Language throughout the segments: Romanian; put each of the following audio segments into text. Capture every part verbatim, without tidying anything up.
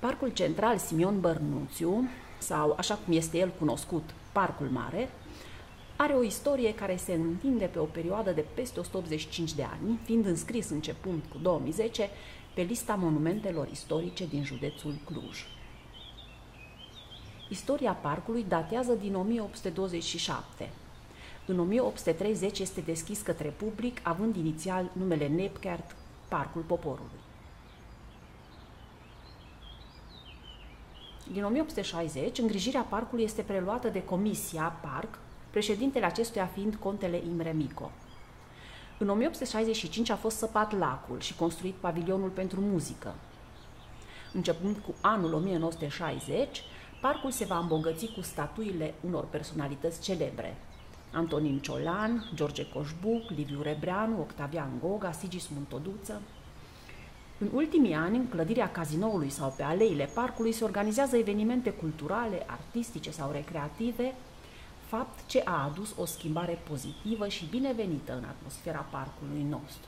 Parcul Central Simion Bărnuțiu, sau așa cum este el cunoscut, Parcul Mare, are o istorie care se întinde pe o perioadă de peste o sută optzeci și cinci de ani, fiind înscris începând cu două mii zece pe lista monumentelor istorice din județul Cluj. Istoria parcului datează din o mie opt sute douăzeci și șapte. În o mie opt sute treizeci este deschis către public, având inițial numele Nepkert, Parcul Poporului. Din o mie opt sute șaizeci, îngrijirea parcului este preluată de Comisia Parc, președintele acestuia fiind contele Imre Mico. În o mie opt sute șaizeci și cinci a fost săpat lacul și construit pavilionul pentru muzică. Începând cu anul o mie nouă sute șaizeci, parcul se va îmbogăți cu statuile unor personalități celebre: Antonin Ciolan, George Coșbuc, Liviu Rebreanu, Octavian Goga, Sigismund Toduță. În ultimii ani, în clădirea cazinoului sau pe aleile parcului se organizează evenimente culturale, artistice sau recreative, fapt ce a adus o schimbare pozitivă și binevenită în atmosfera parcului nostru.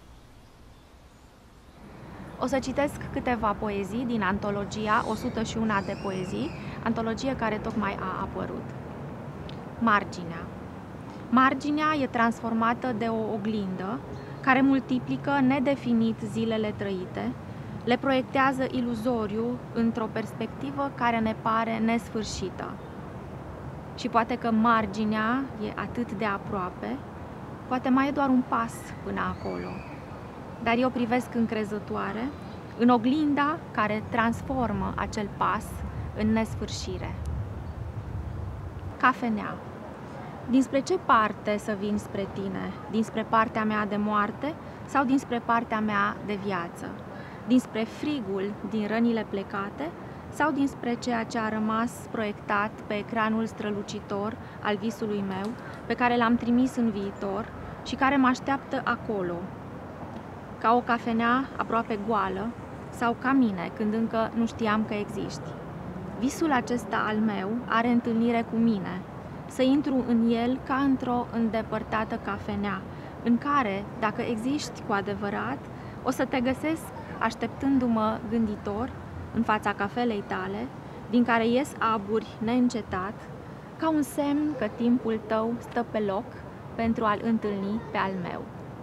O să citesc câteva poezii din antologia o sută și unu de poezii, antologie care tocmai a apărut. Marginea. Marginea e transformată de o oglindă care multiplică nedefinit zilele trăite, le proiectează iluzoriu într-o perspectivă care ne pare nesfârșită. Și poate că marginea e atât de aproape, poate mai e doar un pas până acolo. Dar eu privesc încrezătoare în oglinda care transformă acel pas în nesfârșire. Cafenea. Dinspre ce parte să vin spre tine? Dinspre partea mea de moarte sau dinspre partea mea de viață? Dinspre frigul din rănile plecate sau dinspre ceea ce a rămas proiectat pe ecranul strălucitor al visului meu, pe care l-am trimis în viitor și care mă așteaptă acolo, ca o cafenea aproape goală sau ca mine, când încă nu știam că existi. Visul acesta al meu are întâlnire cu mine, să intru în el ca într-o îndepărtată cafenea, în care, dacă existi cu adevărat, o să te găsesc așteptându-mă gânditor în fața cafelei tale, din care ies aburi neîncetat, ca un semn că timpul tău stă pe loc pentru a-l întâlni pe al meu.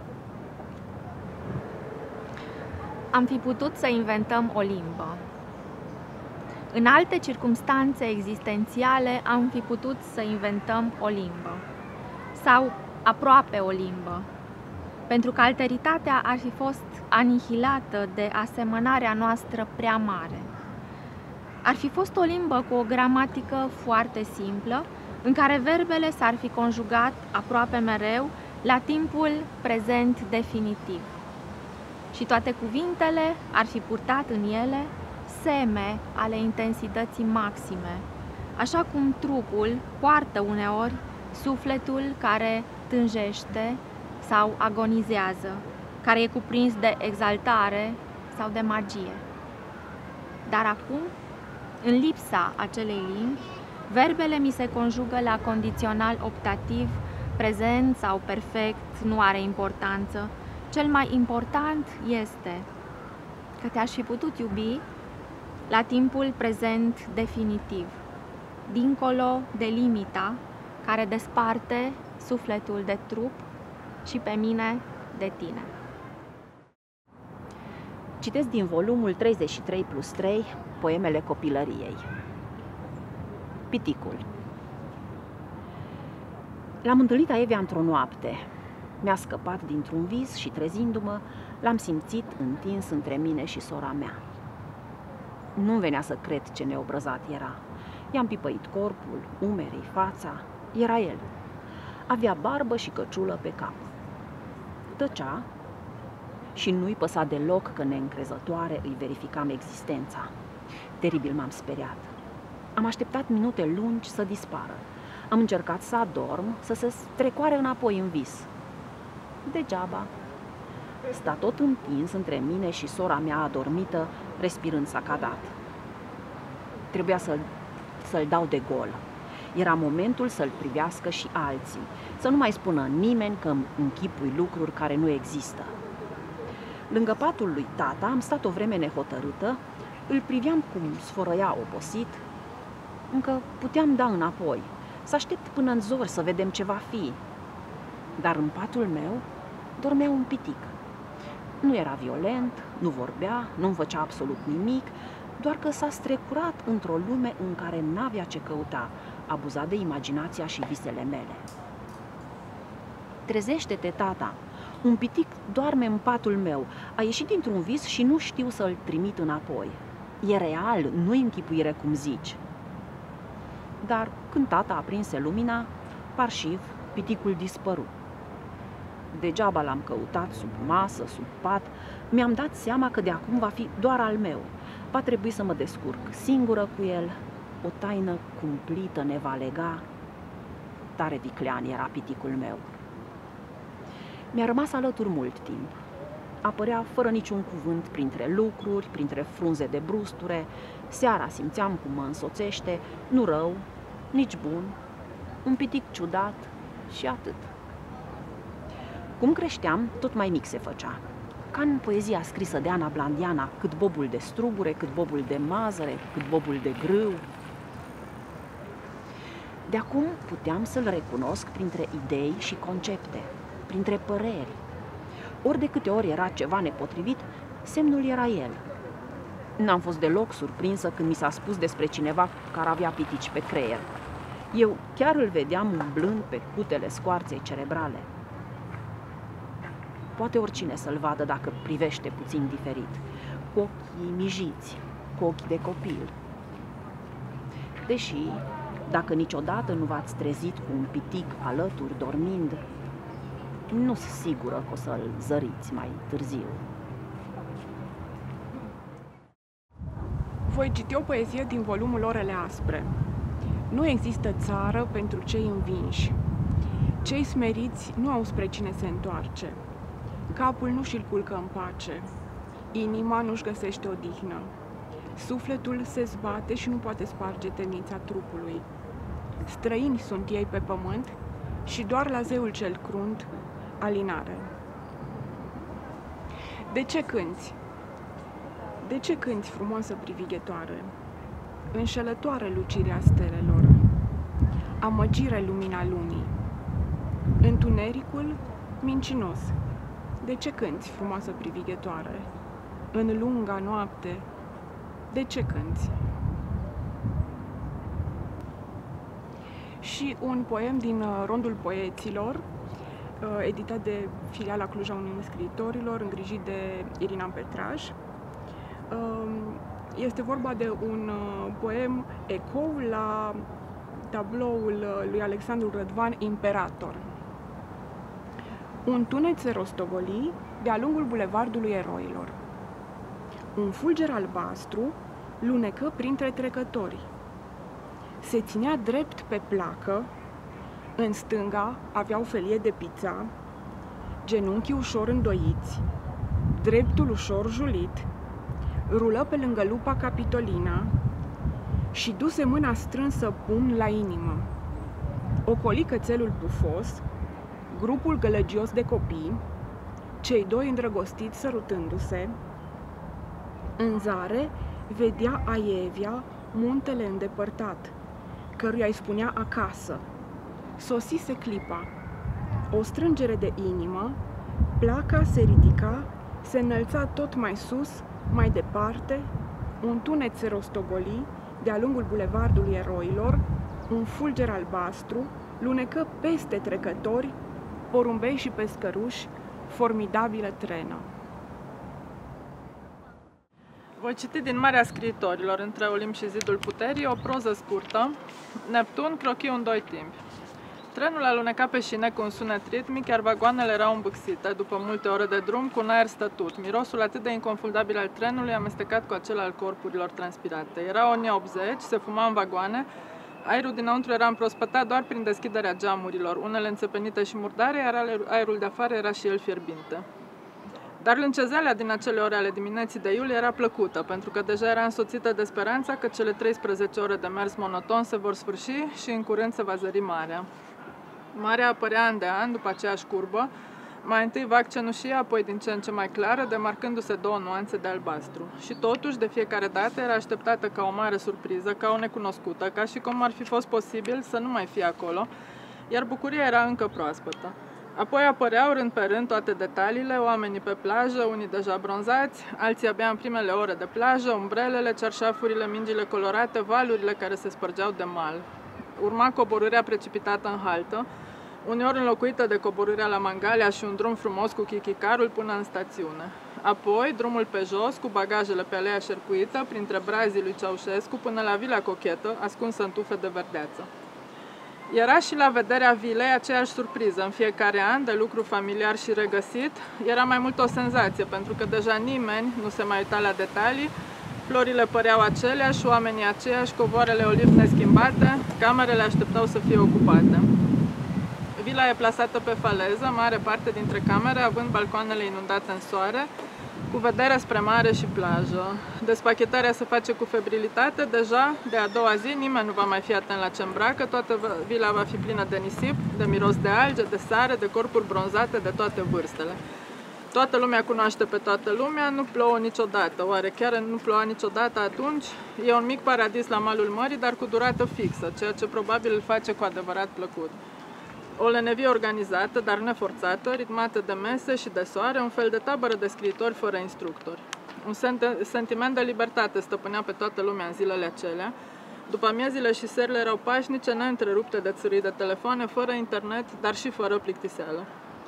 Am fi putut să inventăm o limbă. În alte circumstanțe existențiale am fi putut să inventăm o limbă, sau aproape o limbă, pentru că alteritatea ar fi fost anihilată de asemănarea noastră prea mare. Ar fi fost o limbă cu o gramatică foarte simplă, în care verbele s-ar fi conjugat aproape mereu la timpul prezent definitiv. Și toate cuvintele ar fi purtat în ele seme ale intensității maxime, așa cum trupul poartă uneori sufletul care tânjește sau agonizează, care e cuprins de exaltare sau de magie. Dar acum, în lipsa acelei limbi, verbele mi se conjugă la condițional optativ, prezent sau perfect, nu are importanță. Cel mai important este că te-aș fi putut iubi la timpul prezent definitiv, dincolo de limita care desparte sufletul de trup și pe mine de tine. Citesc din volumul treizeci și trei plus trei, Poemele copilăriei. Piticul. L-am întâlnit aievea într-o noapte. Mi-a scăpat dintr-un vis și, trezindu-mă, l-am simțit întins între mine și sora mea. Nu-mi venea să cred ce neobrăzat era. I-am pipăit corpul, umerii, fața. Era el. Avea barbă și căciulă pe cap. Tăcea și nu-i păsa deloc că neîncrezătoare îi verificam existența. Teribil m-am speriat. Am așteptat minute lungi să dispară. Am încercat să adorm, să se strecoare înapoi în vis. Degeaba. Sta tot întins între mine și sora mea adormită, respirând sacadat. Trebuia să-l, să-l dau de gol. Era momentul să-l privească și alții, să nu mai spună nimeni că îmi închipui lucruri care nu există. Lângă patul lui tata am stat o vreme nehotărâtă, Îl priveam cum sfărăia obosit. Încă puteam da înapoi, să aștept până în zori să vedem ce va fi. Dar în patul meu dormea un pitic. Nu era violent, nu vorbea, nu-mi făcea absolut nimic, doar că s-a strecurat într-o lume în care n-avea ce căuta, abuzat de imaginația și visele mele. Trezește-te, tata! Un pitic doarme în patul meu, a ieșit dintr-un vis și nu știu să-l trimit înapoi. E real, nu-i închipuire cum zici. Dar când tata aprinse lumina, parșiv, piticul dispăru. Degeaba l-am căutat sub masă, sub pat, mi-am dat seama că de acum va fi doar al meu. Va trebui să mă descurc singură cu el, o taină cumplită ne va lega. Tare viclean era piticul meu. Mi-a rămas alături mult timp. Apărea fără niciun cuvânt printre lucruri, printre frunze de brusture. Seara simțeam cum mă însoțește, nu rău, nici bun, un pitic ciudat și atât. Cum creșteam, tot mai mic se făcea. Ca în poezia scrisă de Ana Blandiana, cât bobul de strugure, cât bobul de mazăre, cât bobul de grâu. De acum puteam să-l recunosc printre idei și concepte, printre păreri. Ori de câte ori era ceva nepotrivit, semnul era el. N-am fost deloc surprinsă când mi s-a spus despre cineva care avea pitici pe creier. Eu chiar îl vedeam umblând pe cutele scoarței cerebrale. Poate oricine să-l vadă dacă privește puțin diferit, cu ochii mijiți, cu ochii de copil. Deși, dacă niciodată nu v-ați trezit cu un pitic alături dormind, nu sunt sigură că o să-l zăriți mai târziu. Voi citi o poezie din volumul Orele aspre. Nu există țară pentru cei învinși. Cei smeriți nu au spre cine se întoarce. Capul nu și-l culcă în pace. Inima nu-și găsește odihnă. Sufletul se zbate și nu poate sparge temnița trupului. Străini sunt ei pe pământ și doar la zeul cel crunt alinare. De ce cânți? De ce cânți, frumoasă privighetoare? Înșelătoare lucirea stelelor, amăgire lumina lunii, întunericul mincinos. De ce cânți, frumoasă privighetoare? În lunga noapte, de ce cânți? Și un poem din Rondul Poeților, editat de filiala Cluj a Uniunii Scriitorilor, îngrijit de Irina Petraș. Este vorba de un poem ecou la tabloul lui Alexandru Rădvan, Imperator. Un tunet se rostogoli de-a lungul bulevardului eroilor. Un fulger albastru lunecă printre trecători. Se ținea drept pe placă, în stânga aveau felie de pizza, genunchii ușor îndoiți, dreptul ușor julit, rulă pe lângă lupa Capitolina și duse mâna strânsă pumn la inimă. Ocoli cățelul pufos, grupul gălăgios de copii, cei doi îndrăgostiți sărutându-se. În zare vedea Aievia muntele îndepărtat, căruia îi spunea acasă. Sosise clipa. O strângere de inimă, placa se ridica, se înălța tot mai sus, mai departe, un tunet se rostogoli de-a lungul bulevardului eroilor, un fulger albastru lunecă peste trecători, porumbei și pescăruși, formidabilă trenă. Voi citi din Marea Scriitorilor, între Olimp și Zidul Puterii, o proză scurtă, Neptun, crochii un doi timpi. Trenul aluneca pe șine cu un sunet ritmic, iar vagoanele erau îmbuxite, după multe ore de drum, cu un aer stătut. Mirosul atât de inconfundabil al trenului, amestecat cu acela al corpurilor transpirate. Era anii optzeci, se fuma în vagoane, aerul dinăuntru era împrospătat doar prin deschiderea geamurilor, unele înțepenite și murdare, iar aerul de afară era și el fierbinte. Dar lâncezealea din acele ore ale dimineții de iulie era plăcută, pentru că deja era însoțită de speranța că cele treisprezece ore de mers monoton se vor sfârși și în curând se va zări marea. Marea apărea an de an, după aceeași curbă, Mai întâi vag cenușie, apoi din ce în ce mai clară, demarcându-se două nuanțe de albastru. Și totuși, de fiecare dată, era așteptată ca o mare surpriză, ca o necunoscută, ca și cum ar fi fost posibil să nu mai fie acolo, iar bucuria era încă proaspătă. Apoi apăreau rând pe rând toate detaliile, oamenii pe plajă, unii deja bronzați, alții abia în primele ore de plajă, umbrelele, cerșafurile, mingile colorate, valurile care se spărgeau de mal. Urma coborârea precipitată în haltă, uneori înlocuită de coborârea la Mangalia și un drum frumos cu chichicarul până în stațiune. Apoi, drumul pe jos, cu bagajele pe alea șerpuită, printre brazii lui Ceaușescu, până la Vila Cochetă, ascunsă în tufe de verdeață. Era și la vederea vilei aceeași surpriză. În fiecare an, de lucru familiar și regăsit, era mai mult o senzație, pentru că deja nimeni nu se mai uita la detalii, florile păreau aceleași, oamenii aceiași, covoarele oliv neschimbate, camerele așteptau să fie ocupate. Vila e plasată pe faleză, mare parte dintre camere având balcoanele inundate în soare, cu vedere spre mare și plajă. Despachetarea se face cu febrilitate, deja de a doua zi nimeni nu va mai fi atent la ce îmbracă, toată vila va fi plină de nisip, de miros de alge, de sare, de corpuri bronzate de toate vârstele. Toată lumea cunoaște pe toată lumea, nu plouă niciodată. Oare chiar nu ploua niciodată atunci? E un mic paradis la malul mării, dar cu durată fixă, ceea ce probabil îl face cu adevărat plăcut. O lenevie organizată, dar neforțată, ritmată de mese și de soare, un fel de tabără de scriitori fără instructori. Un sentiment de libertate stăpânea pe toată lumea în zilele acelea. După amiezile și serile erau pașnice, neîntrerupte de țârâi de telefoane, fără internet, dar și fără plictiseală.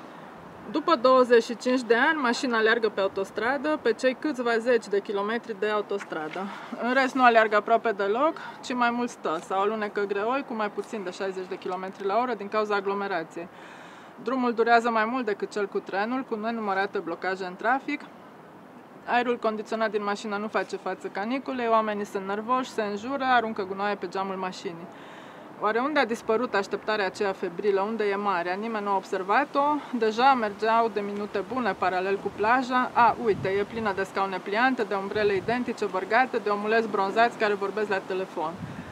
După douăzeci și cinci de ani, mașina aleargă pe autostradă, pe cei câțiva zeci de kilometri de autostradă. În rest nu aleargă aproape deloc, ci mai mult stă sau alunecă greoi cu mai puțin de șaizeci de kilometri la oră din cauza aglomerației. Drumul durează mai mult decât cel cu trenul, cu nenumărate blocaje în trafic. Aerul condiționat din mașină nu face față caniculei, oamenii sunt nervoși, se înjură, aruncă gunoaie pe geamul mașinii. Oare unde a dispărut așteptarea aceea febrilă? Unde e marea? Nimeni nu a observat-o. Deja mergeau de minute bune paralel cu plaja. A, uite, e plină de scaune pliante, de umbrele identice bărgate, de omuleți bronzați care vorbesc la telefon.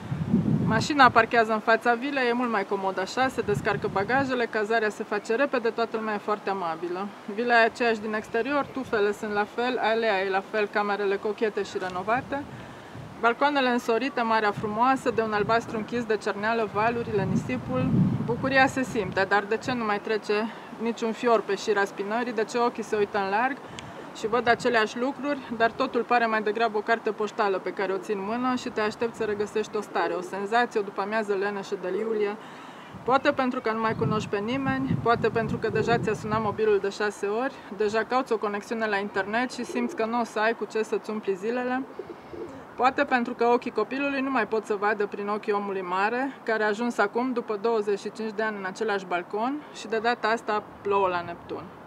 Mașina parchează în fața vilei, e mult mai comod așa, se descarcă bagajele, cazarea se face repede, toată lumea e foarte amabilă. Vila e aceeași din exterior, tufele sunt la fel, alea e la fel, camerele cochete și renovate. Balcoanele însorite, marea frumoasă, de un albastru închis de cerneală, valurile, nisipul. Bucuria se simte, dar de ce nu mai trece niciun fior pe șira spinării? De ce ochii se uită în larg și văd aceleași lucruri, dar totul pare mai degrabă o carte poștală pe care o țin în mână și te aștepți să regăsești o stare, o senzație, o după-amiază leneșă de iulie. Poate pentru că nu mai cunoști pe nimeni, poate pentru că deja ți-a sunat mobilul de șase ori, deja cauți o conexiune la internet și simți că nu o să ai cu ce să-ți umpli zilele. Poate pentru că ochii copilului nu mai pot să vadă prin ochii omului mare, care a ajuns acum, după douăzeci și cinci de ani, în același balcon și de data asta plouă la Neptun.